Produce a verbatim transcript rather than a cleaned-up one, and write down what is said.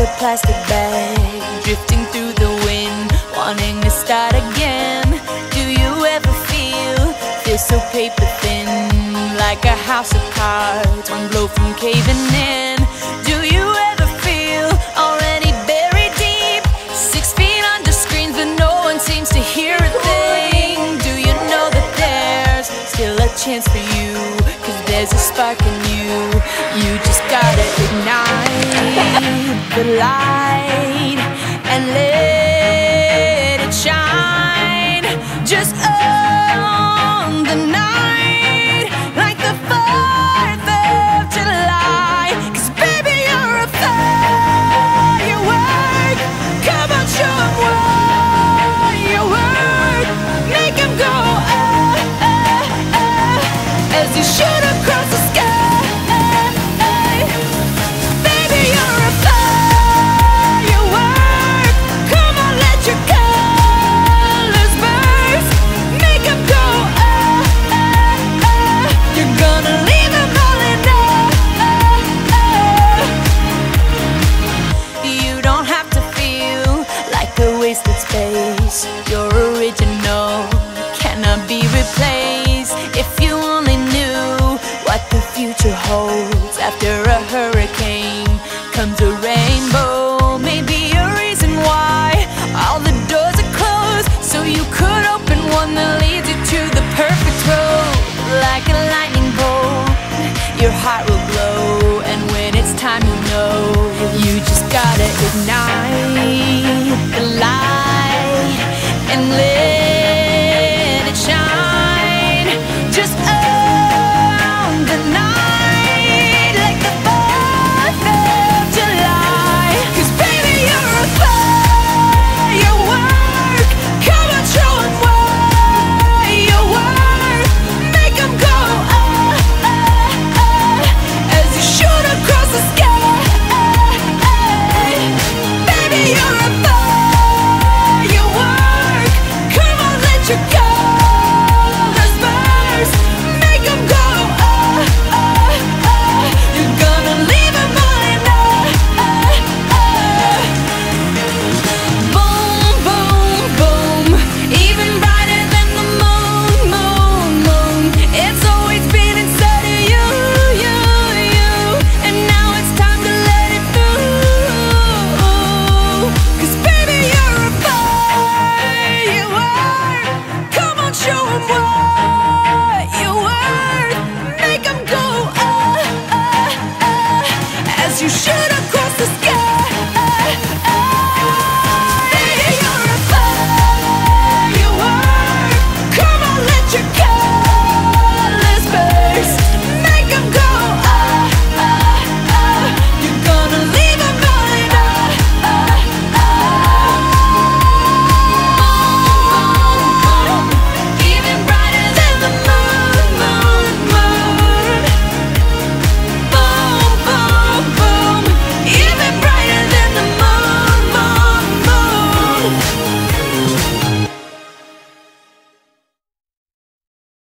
a plastic bag, drifting through the wind, wanting to start again. Do you ever feel, feel so paper thin, like a house of cards, one blow from caving in? Do you ever feel already buried deep, six feet under screens but no one seems to hear a thing? Do you know that there's still a chance for you, cause there's a spark in you? You just gotta ignite the light and let it shine. Just own the night like the fourth of July. Cause baby, you're a firework. Come on, show 'em what you work. Make 'em go ah, ah, ah, as you shoot across the sky. Wasted space, your original cannot be replaced. If you only knew what the future holds, after a hurricane comes a rainbow. Maybe a reason why all the doors are closed, so you could open one that leads you to the perfect road. Like a lightning bolt, your heart will glow, and when it's time you know, you just gotta ignite the light and live.